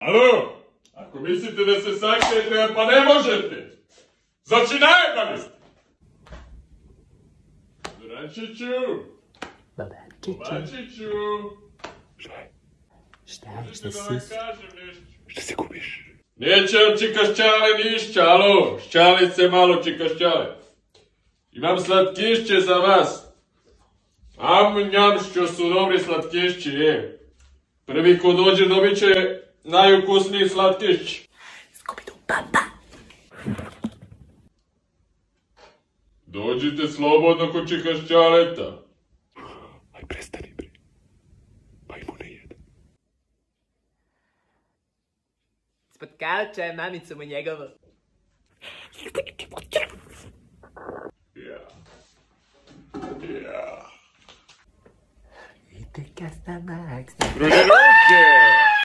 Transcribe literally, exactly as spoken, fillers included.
Alo, ako mislite da se sakrijete, pa ne možete. Znači najebali ste. Durančiću. Babačiću. Babačiću. Šta je? Šta je, šta Možete da vam si? kažem nešto. Šta se gubiš? Neće vam čikašćale nišća, alo. Šćalice malo čikašćale. Imam slatkišće za vas. Am njamšćo su dobri slatkišći, je. Prvi ko dođe dobit će najukusniji slatkišć. Skubidu papa. Dođite slobodno kod čikašćaleta. Aj prestani bre. Pa imu ne jede. Ispod kauča je mamicu mu njegovo. Ja. Ja. I te kasta Max. Ruke!